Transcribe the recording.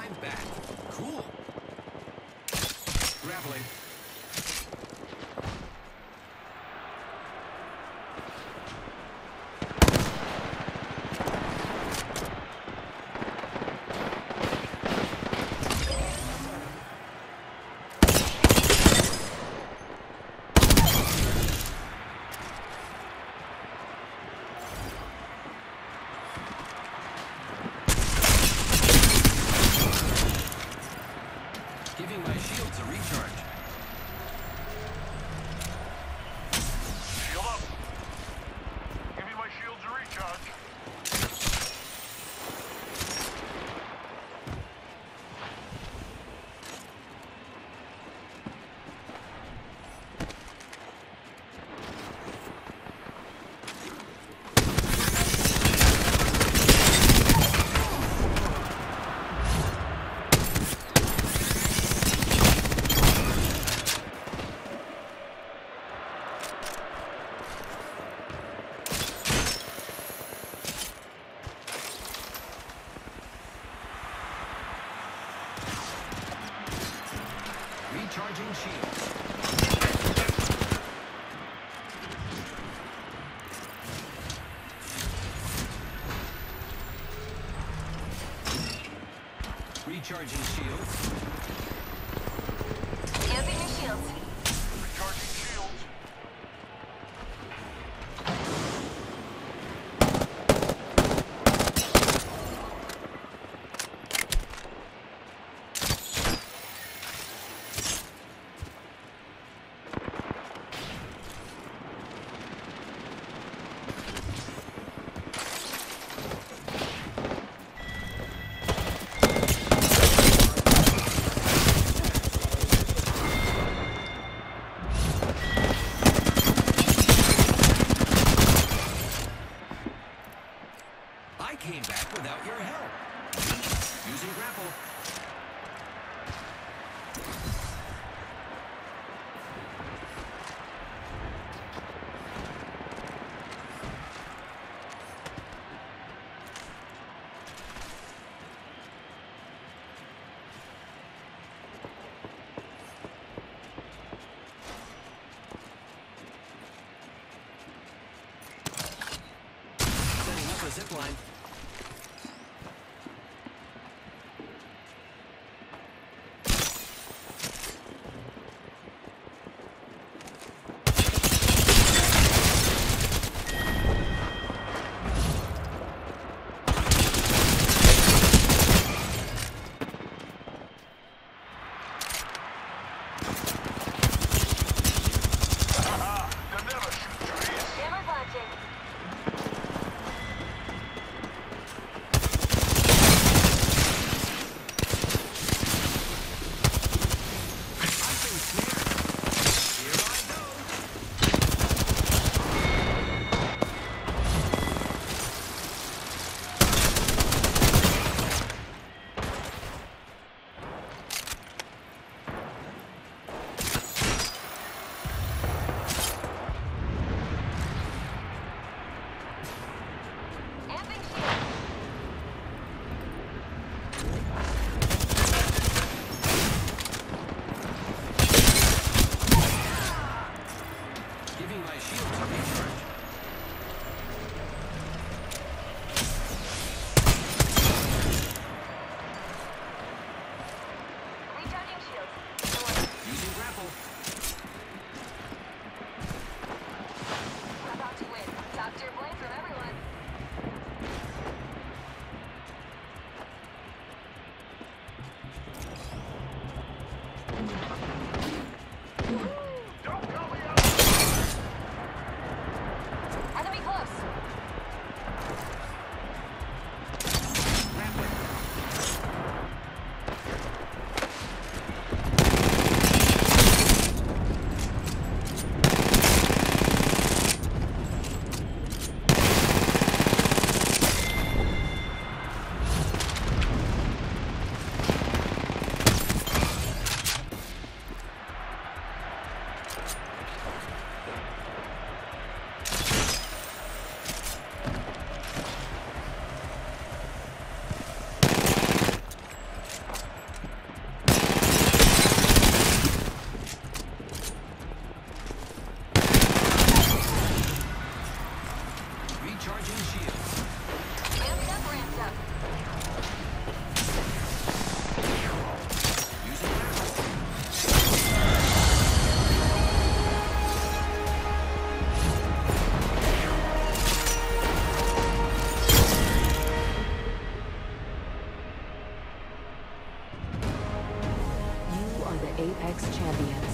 I'm back. Cool. Grappling. Giving my shields a recharge. Shield up. Giving my shields a recharge. Recharging shields. Recharging shields. Camping your shields. Recharging shields. I came back without your help. Using grapple. Setting up a zip line. You never shoot trees. Camera launching. I've been snared. Here I go. Camping shields. Giving my shields a recharge. Recharging shields. Using grapple. We're about to win. Top tier play from everyone. Don't call me out. Enemy close. Grappling. Apex champion.